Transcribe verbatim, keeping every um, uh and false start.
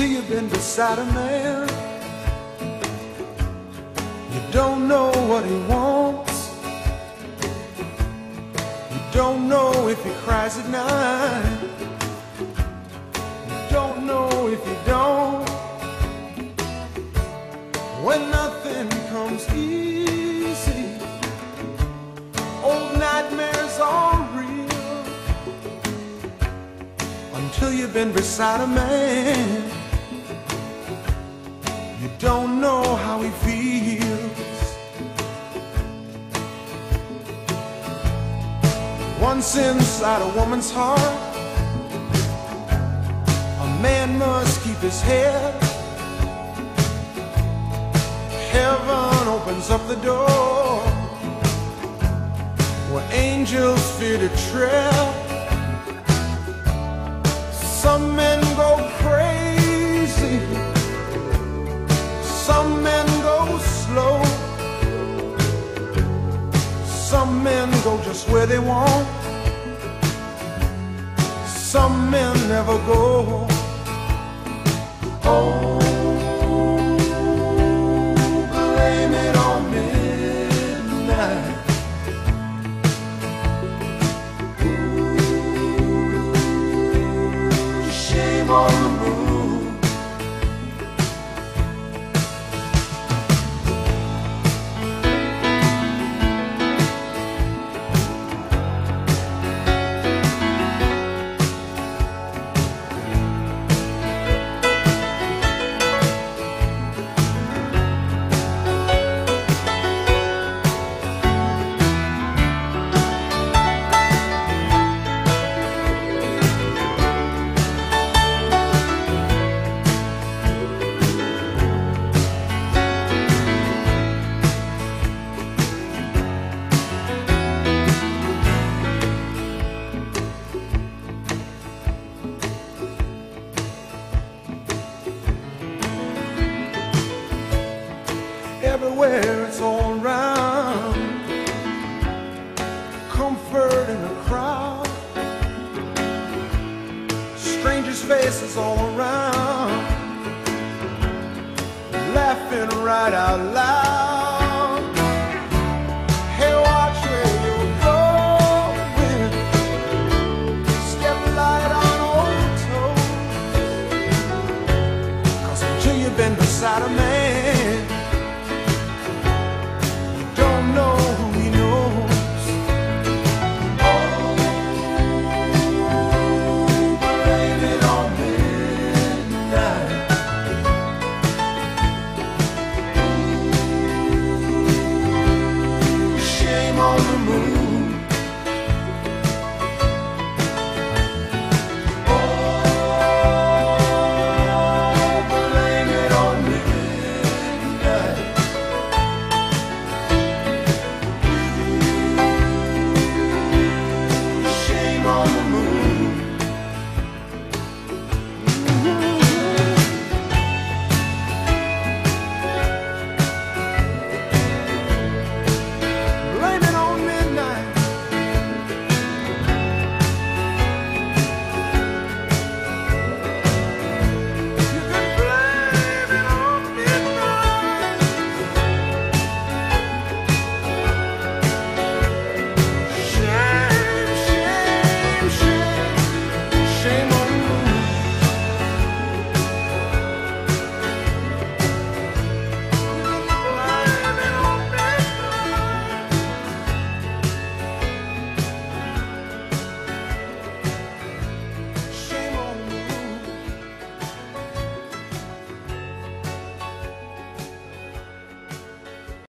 until you've been beside a man. You don't know what he wants. You don't know if he cries at night. You don't know if you don't. When nothing comes easy, old nightmares are real. Until you've been beside a man, you don't know how he feels. Once inside a woman's heart, a man must keep his head. Heaven opens up the door where angels fear to tread. Some men go crazy, some men go slow, some men go just where they want, some men never go. Oh, blame it on midnight. Ooh, shame on the moon. Everywhere it's all around, comfort in a crowd, strangers' faces all around, laughing right out loud. Hey, watch where you're going, step light on old toes, 'cause until you've been beside a man,